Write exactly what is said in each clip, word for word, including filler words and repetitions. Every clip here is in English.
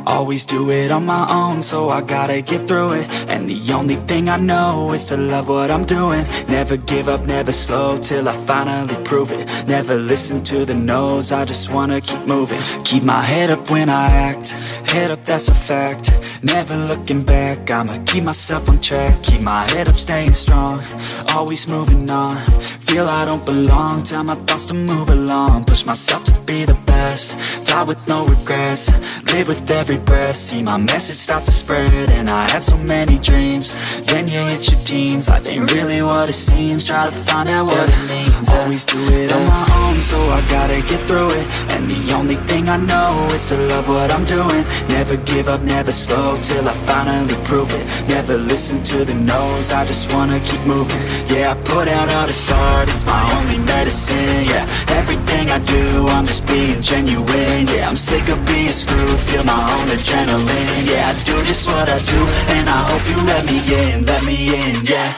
Always do it on my own, so I gotta get through it. And the only thing I know is to love what I'm doing. Never give up, never slow, till I finally prove it. Never listen to the no's, I just wanna keep moving. Keep my head up when I act, head up, that's a fact. Never looking back, I'ma keep myself on track. Keep my head up, staying strong, always moving on. Feel I don't belong, tell my thoughts to move along. Push myself to be the best, die with no regrets. Live with every breath, see my message start to spread. And I had so many dreams, then you hit your teens. Life ain't really what it seems, try to find out what it means. Always do it on my own, so I gotta get through it. And the only thing I know is to love what I'm doing. Never give up, never slow, till I finally prove it. Never listen to the no's, I just wanna keep moving. Yeah, I put out all this art, it's my only medicine. Yeah, everything I do, I'm just being genuine. Yeah, I'm sick of being screwed, feel my own adrenaline. Yeah, I do just what I do, and I hope you let me in, let me in, yeah.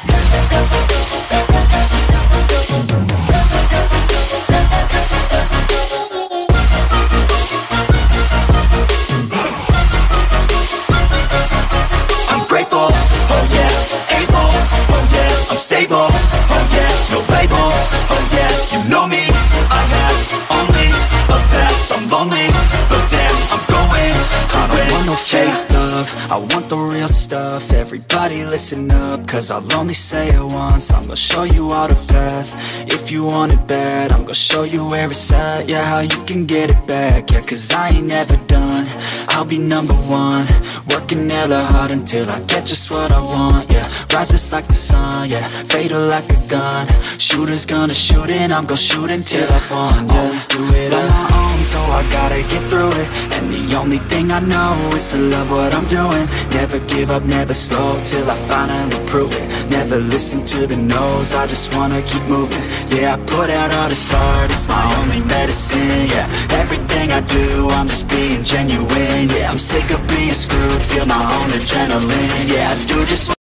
Stable, oh yeah, no label, oh yeah, you know me. I have only a path, I'm lonely, but damn, I'm going to I don't want no fake love, I want the real stuff. Everybody listen up, cause I'll only say it once. I'm gonna show you all the path, if you want it bad. I'm gonna show you where it's at, yeah, how you can get it back. Yeah, cause I ain't never done, I'll be number one. Working hella hard until I get just what I want, yeah. Rises like the sun, yeah, fatal like a gun. Shooter's gonna shoot and I'm gonna shoot until I won, yeah. Always do it on my own, so I gotta get through it. And the only thing I know is to love what I'm doing. Never give up, never slow, till I finally prove it. Never listen to the no's, I just wanna keep moving. Yeah, I put out all this art, it's my only medicine. Yeah, everything I do, I'm just being genuine. Yeah, I'm sick of being screwed, feel my own adrenaline. Yeah, I do just